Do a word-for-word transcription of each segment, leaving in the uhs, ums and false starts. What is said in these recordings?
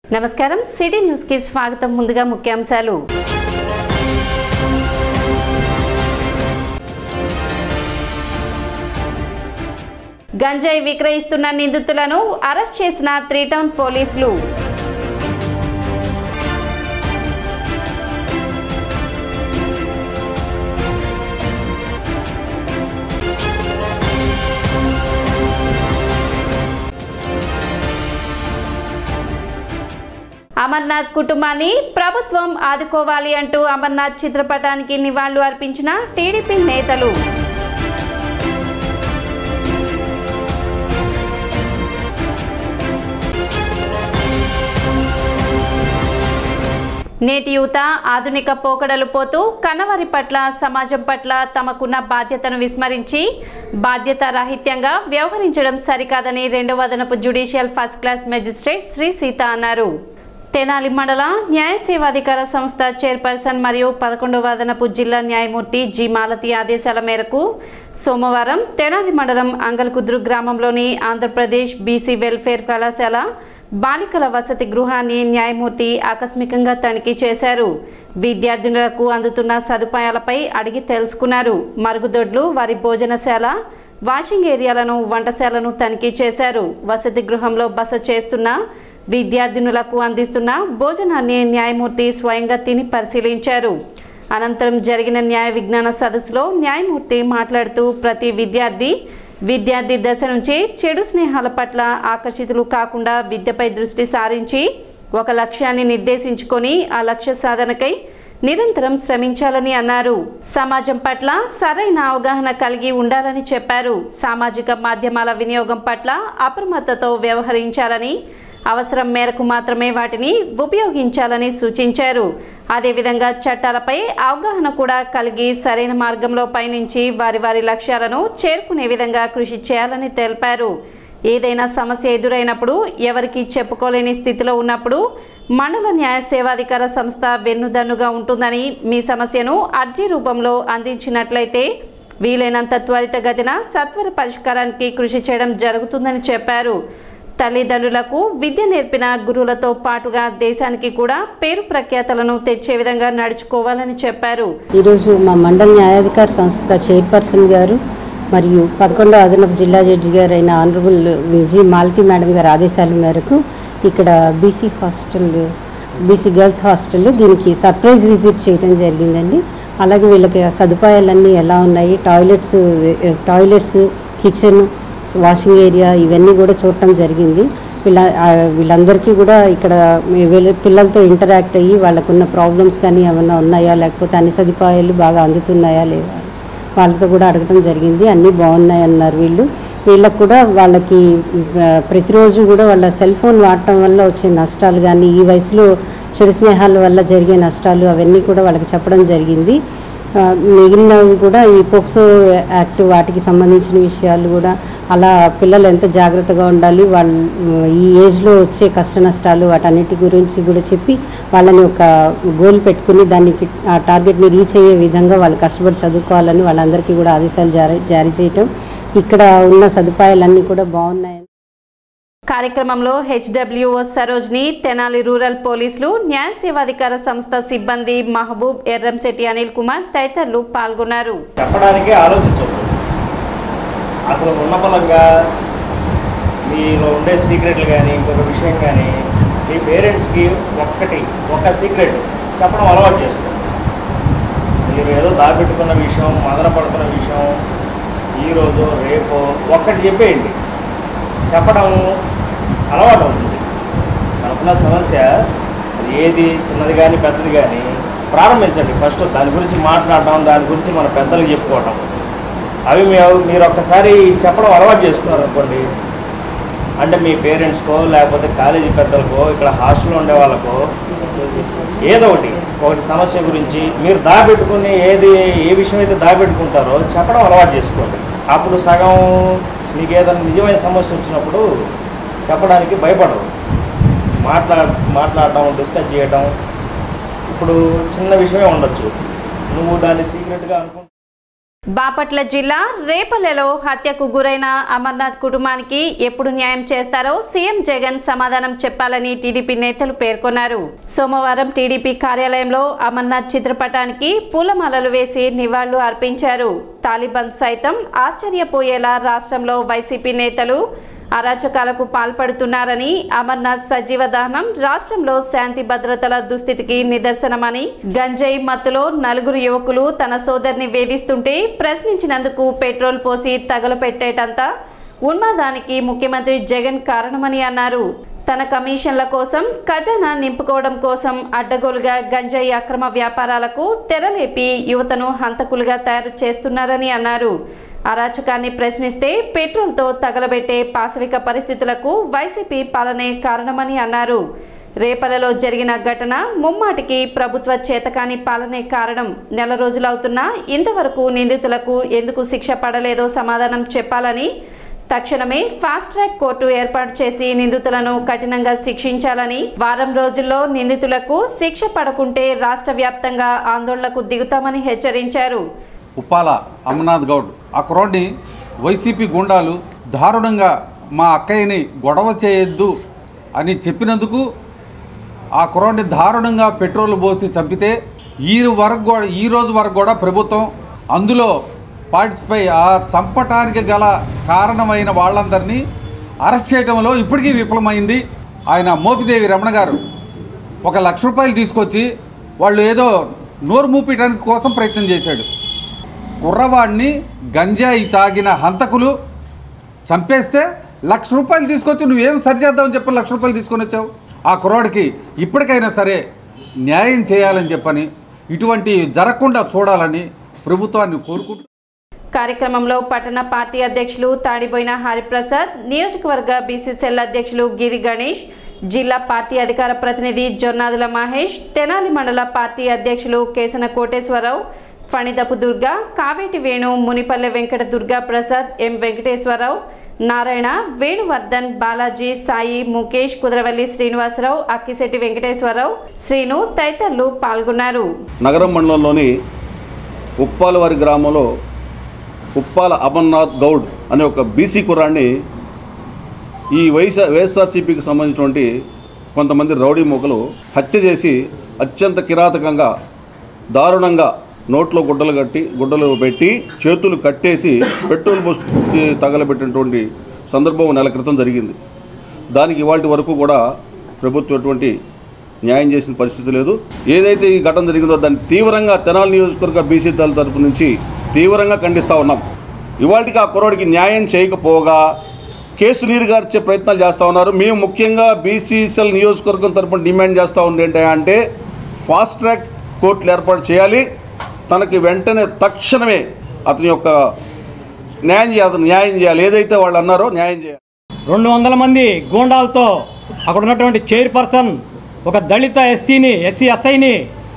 నమస్కారం city news కి స్వాగతం ముందుగా ముఖ్యాంశాలు గంజాయి విక్రయిస్తున్న నిందితులను అరెస్ట్ చేసిన త్రీ టౌన్ పోలీసులు అమర్నాథ్ కుటుంబాన్ని ప్రభుత్వం ఆదుకోవాలి అంటూ అమర్నాథ్ చిత్రపటానికి నివాళులు అర్పించిన టీడీపీ నేతలు నేటి యువత ఆధునిక పోకడలు పోతూ కన్నవారి పట్ల సమాజం పట్ల తమకున్న బాధ్యతను విస్మరించి బాధ్యత రాహిత్యంగా వ్యవహరించడం సరికాదని రెండవ అదనపు judicial first class magistrate Shri Sita అన్నారు. తెనాలి మండల న్యాయ సేవాధికార సంస్థ చైర్పర్సన్ మరియు పదకొండవ అదనపు జిల్లా న్యాయమూర్తి జి మాలతి ఆదేశాల మేరకు సోమవారం తెనాలి మండలం అంగల్కుద్రు గ్రామంలోని ఆంధ్రప్రదేశ్ బీసీ వెల్ఫేర్ కళాశాల బాలికల వసతి గృహాన్ని న్యాయమూర్తి ఆకస్మికంగా తనిఖీ చేశారు. విద్యార్థినులకు అందుతున్న సదుపాయాలపై అడిగి తెలుసుకున్నారు. మరుగుదొడ్లు, వారి భోజనశాల, వాషింగ్ ఏరియాలను, వంటశాలను తనిఖీ చేశారు. వసతి గృహంలో బస చేస్తున్న విద్యార్థినులకు అందిస్తున్న భోజనాన్ని న్యాయమూర్తి స్వయంగా తిని పరిశీలించారు. అనంతరం జరిగిన న్యాయ విజ్ఞాన సదస్సులో న్యాయమూర్తి మాట్లాడుతూ ప్రతి విద్యార్థి విద్యార్థి దశ నుంచి చెడు స్నేహాల పట్ల ఆకర్షితులు కాకుండా విద్యపై దృష్టి సారించి ఒక లక్ష్యాన్ని నిర్దేశించుకొని ఆ లక్ష్య సాధనకై నిరంతరం శ్రమించాలని అన్నారు. సమాజం పట్ల సరైన అవగాహన కలిగి ఉండాలని చెప్పారు. సామాజిక మాధ్యమాల వినియోగం పట్ల అప్రమత్తతో వ్యవహరించాలని, అవసరం మేరకు మాత్రమే వాటిని ఉపయోగించాలని సూచించారు. అదేవిధంగా చట్టాలపై అవగాహన కూడా కలిగి సరైన మార్గంలో పయనించి వారి వారి లక్ష్యాలను చేరుకునే విధంగా కృషి చేయాలని తెలిపారు. ఏదైనా సమస్య ఎదురైనప్పుడు, ఎవరికి చెప్పుకోలేని స్థితిలో ఉన్నప్పుడు మండల న్యాయ సేవాధికార సంస్థ వెన్నుదన్నుగా ఉంటుందని, మీ సమస్యను అర్జీ రూపంలో అందించినట్లయితే వీలైనంత త్వరితగతిన సత్వర పరిష్కారానికి కృషి చేయడం జరుగుతుందని చెప్పారు. తల్లిదండ్రులకు విద్య నేర్పిన గురువులతో పాటుగా దేశానికి కూడా పేరు ప్రఖ్యాతలను తెచ్చే విధంగా నడుచుకోవాలని చెప్పారు. ఈరోజు మా మండల న్యాయాధికార సంస్థ చైర్పర్సన్ గారు మరియు పదకొండవ అదనపు జిల్లా జడ్జి గారు అయిన ఆనరబుల్ జి మాలతి మేడం గారి ఆదేశాల మేరకు ఇక్కడ BC hostel BC girls hostel దీనికి సర్ప్రైజ్ విజిట్ చేయడం జరిగిందండి. అలాగే వీళ్ళకి సదుపాయాలన్నీ ఎలా ఉన్నాయి, toilets toilets kitchen, washing area ఇవన్నీ కూడా చూడటం జరిగింది. వీళ్ళ వీళ్ళందరికీ కూడా ఇక్కడ వీళ్ళ పిల్లలతో ఇంటరాక్ట్ అయ్యి వాళ్ళకున్న ప్రాబ్లమ్స్ కానీ ఏమైనా ఉన్నాయా, లేకపోతే అన్ని సదుపాయాలు బాగా అందుతున్నాయా లేవా వాళ్ళతో కూడా అడగటం జరిగింది. అన్నీ బాగున్నాయి అన్నారు. వీళ్ళు వీళ్ళకు కూడా వాళ్ళకి ప్రతిరోజు కూడా వాళ్ళ సెల్ ఫోన్ వాడటం వల్ల వచ్చే నష్టాలు కానీ, ఈ వయసులో చెడు స్నేహాల వల్ల జరిగే నష్టాలు అవన్నీ కూడా వాళ్ళకి చెప్పడం జరిగింది. మిగిలినవి కూడా ఈ పోక్సో యాక్ట్ వాటికి సంబంధించిన విషయాలు కూడా, అలా పిల్లలు ఎంత జాగ్రత్తగా ఉండాలి, వాళ్ళు ఈ ఏజ్లో వచ్చే కష్ట నష్టాలు వాటన్నిటి గురించి కూడా చెప్పి వాళ్ళని ఒక గోల్ పెట్టుకుని దానికి ఆ టార్గెట్ని రీచ్ అయ్యే విధంగా వాళ్ళు కష్టపడి చదువుకోవాలని వాళ్ళందరికీ కూడా ఆదేశాలు జారీ జారీ చేయటం. ఇక్కడ ఉన్న సదుపాయాలన్నీ కూడా బాగున్నాయి. కార్యక్రమంలో హెచ్డబ్ల్యూఓ సరోజ్ని, తెనాలి రూరల్ పోలీసులు, న్యాయ సేవాధికార సంస్థ సిబ్బంది మహబూబ్, ఎర్రంశెట్టి అనిల్ కుమార్ తదితరులు పాల్గొన్నారు. చెప్పడానికి ఆలోచించవద్దు. అసలు ఉన్నపలంగా మీలో ఉండే సీక్రెట్లు కానీ, ఇంకొక విషయం కానీ మీ పేరెంట్స్కి ఒక్కటి ఒక సీక్రెట్ చెప్పడం అలవాటు చేసుకోండి. మీరు ఏదో దాపెట్టుకున్న విషయం, మదన పడుతున్న విషయం ఈరోజు రేపు ఒక్కటి చెప్పేయండి. చెప్పడం అలవాటు అవుతుంది. మనకున్న సమస్య ఏది చిన్నది కానీ పెద్దది కానీ ప్రారంభించండి. ఫస్ట్ దాని గురించి మాట్లాడటం, దాని గురించి మన పెద్దలకు చెప్పుకోవటం, అవి మీరు ఒక్కసారి చెప్పడం అలవాటు చేసుకున్నారు అనుకోండి, అంటే మీ పేరెంట్స్కో లేకపోతే కాలేజీ పెద్దలకో ఇక్కడ హాస్టల్లో ఉండే వాళ్ళకో ఏదో ఒకటి ఒకటి సమస్య గురించి మీరు దాపెట్టుకుని ఏది ఏ విషయం అయితే దాపెట్టుకుంటారో చెప్పడం అలవాటు చేసుకోండి. అప్పుడు సగం మీకు ఏదైనా నిజమైన సమస్య వచ్చినప్పుడు చెప్పడానికి భయపడరు. మాట్లా మాట్లాడటం డిస్కస్ చేయటం. ఇప్పుడు చిన్న విషయమే ఉండొచ్చు, నువ్వు దాన్ని సీక్రెట్గా అనుకుంటా బాపట్ల జిల్లా రేపల్లెలో హత్యకు గురైన అమర్నాథ్ కుటుంబానికి ఎప్పుడు న్యాయం చేస్తారో సీఎం జగన్ సమాధానం చెప్పాలని టీడీపీ నేతలు పేర్కొన్నారు. సోమవారం టీడీపీ కార్యాలయంలో అమర్నాథ్ చిత్రపటానికి పూలమాలలు వేసి నివాళులు అర్పించారు. తాలిబాన్ సైతం ఆశ్చర్యపోయేలా రాష్ట్రంలో వైసీపీ నేతలు అరాచకాలకు పాల్పడుతున్నారని, అమర్నాథ్ సజీవ దహనం రాష్ట్రంలో శాంతి భద్రతల దుస్థితికి నిదర్శనమని, గంజాయి మత్తులో నలుగురు యువకులు తన సోదరిని వేధిస్తుంటే ప్రశ్నించినందుకు పెట్రోల్ పోసి తగలపెట్టేటంత ఉన్మాదానికి ముఖ్యమంత్రి జగన్ కారణమని అన్నారు. తన కమిషన్ల కోసం, ఖజానా నింపుకోవడం కోసం అడ్డగోలుగా గంజాయి అక్రమ వ్యాపారాలకు తెరలేపి యువతను హంతకులుగా తయారు చేస్తున్నారని అన్నారు. అరాచకాన్ని ప్రశ్నిస్తే పెట్రోల్తో తగలబెట్టే పాశవిక పరిస్థితులకు వైసీపీ పాలనే కారణమని అన్నారు. రేపలలో జరిగిన ఘటన ముమ్మాటికి ప్రభుత్వ చేతకాని పాలనే కారణం. నెల రోజులవుతున్నా ఇంతవరకు నిందితులకు ఎందుకు శిక్ష పడలేదో సమాధానం చెప్పాలని, తక్షణమే ఫాస్ట్ ట్రాక్ కోర్టు ఏర్పాటు చేసి నిందితులను కఠినంగా శిక్షించాలని, వారం రోజుల్లో నిందితులకు శిక్ష పడకుంటే రాష్ట్ర వ్యాప్తంగా ఆందోళనకు దిగుతామని హెచ్చరించారు. ఉప్పాల అమర్నాథ్ గౌడ్ ఆ కుర్రాడిని వైసీపీ గుండాలు దారుణంగా మా అక్కయ్యని గొడవ చేయొద్దు అని చెప్పినందుకు ఆ కుర్రాడిని దారుణంగా పెట్రోల్ పోసి చంపితే ఈ వరకు కూడా ఈ రోజు వరకు కూడా ప్రభుత్వం అందులో పార్టిసిపై ఆ చంపటానికి గల కారణమైన వాళ్ళందరినీ అరెస్ట్ చేయడంలో ఇప్పటికీ విఫలమైంది. ఆయన మోపిదేవి రమణ గారు ఒక లక్ష రూపాయలు తీసుకొచ్చి వాళ్ళు ఏదో నోరు మూపించడానికి కోసం ప్రయత్నం చేశాడు. కుర్రవాడిని గంజాయి తాగిన హంతకులు చంపేస్తే లక్ష రూపాయలు తీసుకొచ్చి నువ్వేం సరిచేద్దామని చెప్పి లక్ష రూపాయలు తీసుకొని వచ్చావు. ఆ కుర్రాడికి ఇప్పటికైనా సరే న్యాయం చేయాలని చెప్పని, ఇటువంటి జరగకుండా చూడాలని ప్రభుత్వాన్ని కోరుకుంటూ కార్యక్రమంలో పట్టణ పార్టీ అధ్యక్షులు తాడిబోయిన హరిప్రసాద్, నియోజకవర్గ బీసీసీఎల్ అధ్యక్షులు గిరి గణేష్, జిల్లా పార్టీ అధికార ప్రతినిధి జొన్నాదుల మహేష్, తెనాలి మండల పార్టీ అధ్యక్షులు కేసన కోటేశ్వరరావు, ఫణిదపు దుర్గా, కావేటి వేణు, మునిపల్లె వెంకట దుర్గా ప్రసాద్, ఎం వెంకటేశ్వరరావు, నారాయణ, వేణువర్ధన్, బాలాజీ, సాయి, ముఖేష్, కుదరవల్లి శ్రీనివాసరావు, అక్కిశెట్టి వెంకటేశ్వరరావు, శ్రీను తదితరులు పాల్గొన్నారు. నగరం మండలంలోని ఉప్పాలవారి గ్రామంలో ఉప్పాల అమర్నాథ్ గౌడ్ అనే ఒక బీసీ కుర్రాన్ని ఈ వైఎస్ వైఎస్ఆర్సీపీకి సంబంధించినటువంటి కొంతమంది రౌడీ మూకలు హత్య చేసి అత్యంత కిరాతకంగా దారుణంగా నోట్లో గుడ్డలు కట్టి గుడ్డలు పెట్టి చేతులు కట్టేసి పెట్రోల్ పోసి తగలబెట్టినటువంటి సందర్భం నెల క్రితం జరిగింది. దానికి ఇవాటి వరకు కూడా ప్రభుత్వం ఎటువంటి న్యాయం చేసిన పరిస్థితి లేదు. ఏదైతే ఈ ఘటన జరిగిందో దాన్ని తీవ్రంగా తెనాలి నియోజకవర్గ బీసీ దళ తరపు నుంచి తీవ్రంగా ఖండిస్తూ ఉన్నాం. ఇవాటికి ఆ కుర్రాడికి న్యాయం చేయకపోగా కేసు నీరుగార్చే ప్రయత్నాలు చేస్తూ ఉన్నారు. మేము ముఖ్యంగా బీసీసీఎల్ నియోజకవర్గం తరపున డిమాండ్ చేస్తూ ఉంది ఏంటంటే ఫాస్ట్ ట్రాక్ కోర్టులు ఏర్పాటు చేయాలి. తనకి వెంటనే తక్షణమే అతని యొక్క న్యాయం చేయాలి న్యాయం చేయాలి ఏదైతే వాళ్ళు అన్నారో న్యాయం చేయాలి. రెండు వందల మంది గూండాలతో అక్కడ ఉన్నటువంటి చైర్పర్సన్ ఒక దళిత ఎస్సీని ఎస్సీ ఎస్ఐని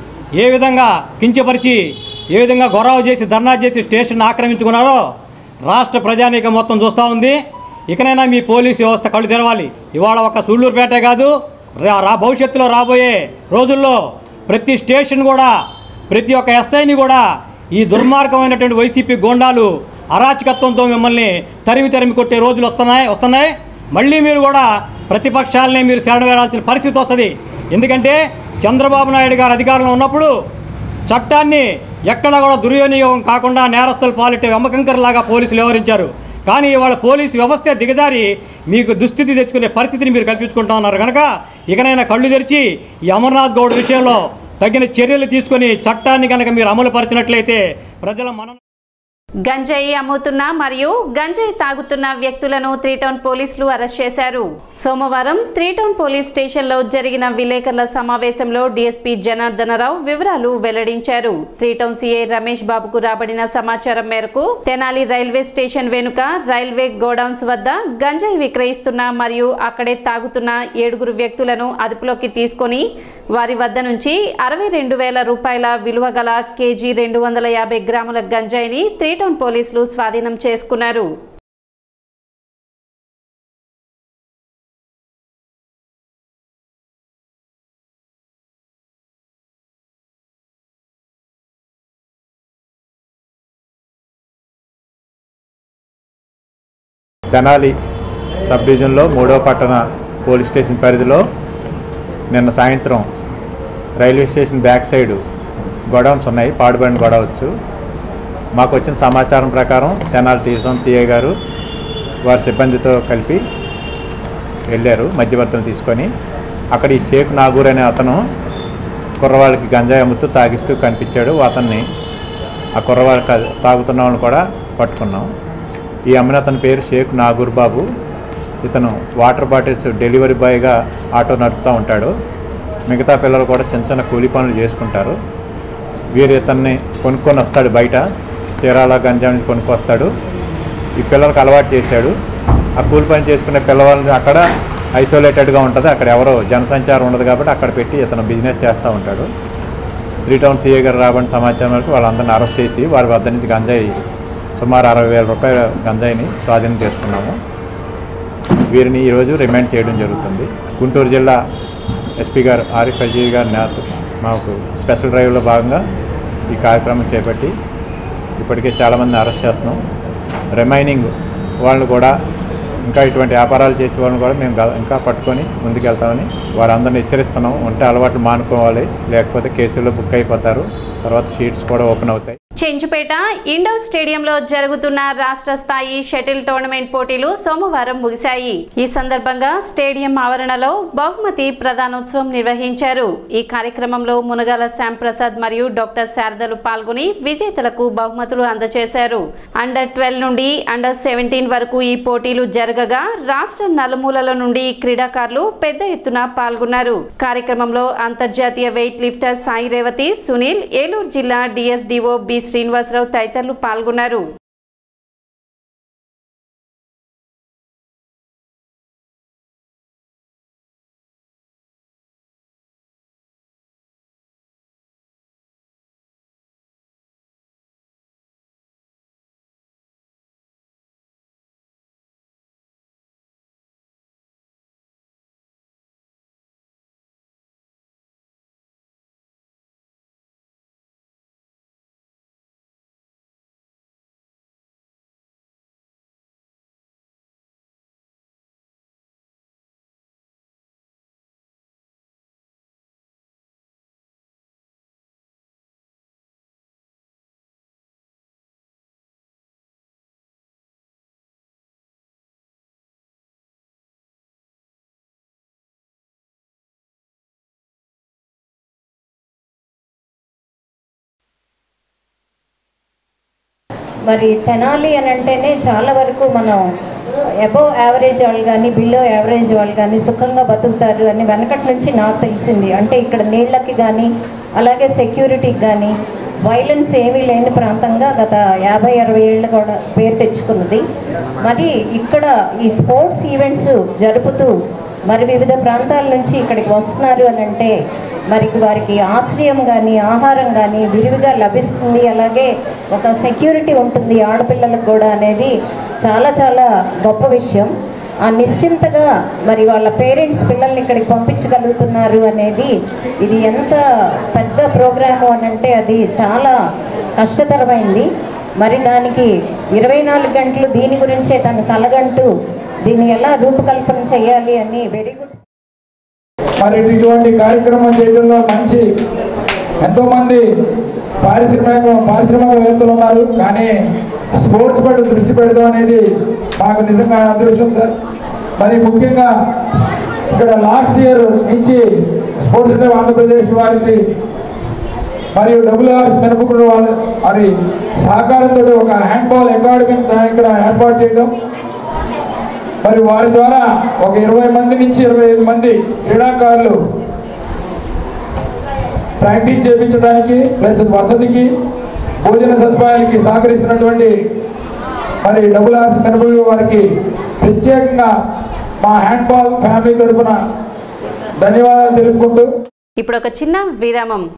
ఏ విధంగా కించపరిచి ఏ విధంగా గొడవ చేసి ధర్నా చేసి స్టేషన్ ఆక్రమించుకున్నారో రాష్ట్ర ప్రజానీకం మొత్తం చూస్తూ ఉంది. ఇకనైనా మీ పోలీసు వ్యవస్థ కళ్ళు తెరవాలి. ఇవాళ ఒక సూళ్ళూరుపేటే కాదు, రా భవిష్యత్తులో రాబోయే రోజుల్లో ప్రతి స్టేషన్ కూడా ప్రతి ఒక్క ఎస్ఐని కూడా ఈ దుర్మార్గమైనటువంటి వైసీపీ గోండాలు అరాచకత్వంతో మిమ్మల్ని తరిమి తరిమి కొట్టే రోజులు వస్తున్నాయి వస్తున్నాయి మళ్ళీ మీరు కూడా ప్రతిపక్షాలనే మీరు శరణవేరాల్సిన పరిస్థితి వస్తుంది. ఎందుకంటే చంద్రబాబు నాయుడు గారు అధికారంలో ఉన్నప్పుడు చట్టాన్ని ఎక్కడా కూడా దుర్వినియోగం కాకుండా నేరస్తులు పాలిటే వెమ్మకంకరలాగా పోలీసులు వ్యవహరించారు. కానీ ఇవాళ పోలీసు వ్యవస్థ దిగజారి మీకు దుస్థితి తెచ్చుకునే పరిస్థితిని మీరు కల్పించుకుంటా ఉన్నారు. కనుక ఇకనైనా కళ్ళు తెరిచి ఈ అమర్నాథ్ గౌడ్ విషయంలో తగిన చర్యలు తీసుకొని చట్టాన్ని కనుక మీరు అమలు పరిచినట్లయితే ప్రజల మనం గంజాయి అమ్ముతున్న మరియు గంజాయి తాగుతున్న వ్యక్తులను త్రీ టౌన్ పోలీసులు అరెస్ట్ చేశారు. సోమవారం త్రీ టౌన్ పోలీస్ స్టేషన్లో జరిగిన విలేకరుల సమావేశంలో డీఎస్పీ జనార్దనరావు వివరాలు వెల్లడించారు. త్రీ టౌన్ సీఐ రమేష్ బాబుకు రాబడిన సమాచారం మేరకు తెనాలి రైల్వే స్టేషన్ వెనుక రైల్వే గోడౌన్స్ వద్ద గంజాయి విక్రయిస్తున్న మరియు అక్కడే తాగుతున్న ఏడుగురు వ్యక్తులను అదుపులోకి తీసుకొని వారి వద్ద నుంచి అరవై రెండు వేల రూపాయల విలువ గల కేజీ రెండు వందల యాభై గ్రాముల గంజాయిని త్రీ టౌన్ పోలీసులు స్వాధీనం చేసుకున్నారు. తెనాలి సబ్ డివిజన్లో మూడో పట్టణ పోలీస్ స్టేషన్ పరిధిలో నిన్న సాయంత్రం railway station back side godowns ఉన్నాయి, పాడుబడిన గొడౌన్స్. మాకు వచ్చిన సమాచారం ప్రకారం తెనాలి టీసోన్ సిఐ గారు వారి సిబ్బందితో కలిపి వెళ్ళారు మధ్యవర్తిని తీసుకొని. అక్కడ ఈ షేక్ నాగూర్ అనే అతను కుర్రవాళ్ళకి గంజాయి అమ్ముతూ తాగిస్తూ కనిపించాడు. అతన్ని ఆ కుర్రవాళ్ళ తాగుతున్న వాళ్ళని కూడా పట్టుకున్నాం. ఈ అమ్మిన అతని పేరు షేక్ నాగూర్ బాబు. ఇతను వాటర్ బాటిల్స్ డెలివరీ బాయ్గా ఆటో నడుపుతూ ఉంటాడు. మిగతా పిల్లలు కూడా చిన్న చిన్న కూలీ పనులు చేసుకుంటారు. వీరు ఇతన్ని కొనుక్కొని వస్తాడు, బయట చీరాల గంజాయి నుంచి కొనుక్కొస్తాడు. ఈ పిల్లలకు అలవాటు చేశాడు. ఆ కూలి పని చేసుకునే పిల్లవాళ్ళని అక్కడ ఐసోలేటెడ్గా ఉంటుంది, అక్కడ ఎవరో జనసంచారం ఉండదు కాబట్టి అక్కడ పెట్టి ఇతను బిజినెస్ చేస్తూ ఉంటాడు. త్రీ టౌన్ సిఐ గారు రాబడిన సమాచారం వరకు వాళ్ళందరినీ అరెస్ట్ చేసి వారి వద్ద నుంచి గంజాయి సుమారు అరవై వేల రూపాయల గంజాయిని స్వాధీనం చేసుకున్నాము. వీరిని ఈరోజు రిమాండ్ చేయడం జరుగుతుంది. గుంటూరు జిల్లా ఎస్పీ గారు ఆరిఫ్ అజీర్ గారి నేత మాకు స్పెషల్ డ్రైవ్లో భాగంగా ఈ కార్యక్రమం చేపట్టి ఇప్పటికే చాలామంది అరెస్ట్ చేస్తున్నాం. రిమైనింగ్ వాళ్ళని కూడా ఇంకా ఇటువంటి వ్యాపారాలు చేసే వాళ్ళని కూడా మేము ఇంకా పట్టుకొని ముందుకెళ్తామని వారందరిని హెచ్చరిస్తున్నాం. ఉంటే అలవాట్లు మానుకోవాలి, లేకపోతే కేసుల్లో బుక్ అయిపోతారు, తర్వాత షీట్స్ కూడా ఓపెన్ అవుతాయి. చెంచుపేట ఇండోర్ స్టేడియంలో జరుగుతున్న రాష్ట్ర స్థాయి షటిల్ టోర్నమెంట్ పోటీలు సోమవారం ముగిశాయి. ఈ సందర్భంగా స్టేడియం ఆవరణలో బహుమతి ప్రదానోత్సవం నిర్వహించారు. ఈ కార్యక్రమంలో మునగాల శ్యాంప్రసాద్ మరియు డాక్టర్ శారదలు పాల్గొని విజేతలకు బహుమతులు అందజేశారు. అండర్ ట్వెల్వ్ నుండి అండర్ సెవెంటీన్ వరకు ఈ పోటీలు జరగగా రాష్ట్ర నలుమూలల నుండి క్రీడాకారులు పెద్ద ఎత్తున పాల్గొన్నారు. కార్యక్రమంలో అంతర్జాతీయ వెయిట్ లిఫ్టర్ సాయి రేవతి, సునీల్, ఏలూరు జిల్లా డిఎస్డిఓ బి శ్రీనివాసరావు తదితరులు పాల్గొన్నారు. మరి తెనాలి అని అంటేనే చాలా వరకు మనం అబోవ్ యావరేజ్ వాళ్ళు కానీ బిలో యావరేజ్ వాళ్ళు కానీ సుఖంగా బతుకుతారు అని వెనకటి నుంచి నాకు తెలిసింది. అంటే ఇక్కడ నీళ్ళకి కానీ అలాగే సెక్యూరిటీకి కానీ వైలెన్స్ ఏమీ లేని ప్రాంతంగా గత యాభై అరవై ఏళ్ళు కూడా పేరు తెచ్చుకున్నది. మరి ఇక్కడ ఈ స్పోర్ట్స్ ఈవెంట్స్ జరుపుతూ మరి వివిధ ప్రాంతాల నుంచి ఇక్కడికి వస్తున్నారు అని అంటే మరి వారికి ఆశ్రయం కానీ ఆహారం కానీ విరివిగా లభిస్తుంది, అలాగే ఒక సెక్యూరిటీ ఉంటుంది ఆడపిల్లలకు కూడా అనేది చాలా చాలా గొప్ప విషయం. ఆ నిశ్చింతగా మరి వాళ్ళ పేరెంట్స్ పిల్లల్ని ఇక్కడికి పంపించగలుగుతున్నారు అనేది ఇది ఎంత పెద్ద ప్రోగ్రాము అని అంటే అది చాలా కష్టతరమైంది. మరి దానికి ఇరవై నాలుగు గంటలు దీని గురించే తను కలగంటూ దీన్ని ఎలా రూపకల్పన చేయాలి అని వెరీ గుడ్. మరి ఇటువంటి కార్యక్రమం చేయడంలో మంచి ఎంతోమంది పారిశ్రామిక పారిశ్రామికవేత్తలు ఉన్నారు, కానీ స్పోర్ట్స్ పట్ల దృష్టి పెడతాం అనేది మాకు నిజంగా అదృష్టం సార్. మరి ముఖ్యంగా ఇక్కడ లాస్ట్ ఇయర్ నుంచి స్పోర్ట్స్ డే ఆంధ్రప్రదేశ్ వారికి మరియు డబ్ల్యూఆర్ఎస్ మెనపకుడు వాళ్ళ వారి సహకారంతో ఒక హ్యాండ్బాల్ అకాడమీ ఇక్కడ ఏర్పాటు చేయడం, మరి వారి ద్వారా ఒక ఇరవై మంది నుంచి ఇరవై ఐదు మంది క్రీడాకారులు ప్రాక్టీస్ చేయించడానికి ప్లస్ వసతికి భోజన సదుపాయాలకి సహకరిస్తున్నటువంటి మరి డబ్ల్యూఆర్ఎస్ మెనపకుడు వారికి ప్రత్యేకంగా మా హ్యాండ్బాల్ ఫ్యామిలీ తరఫున ధన్యవాదాలు తెలుపుకుంటూ ఇప్పుడు ఒక చిన్న విరామం.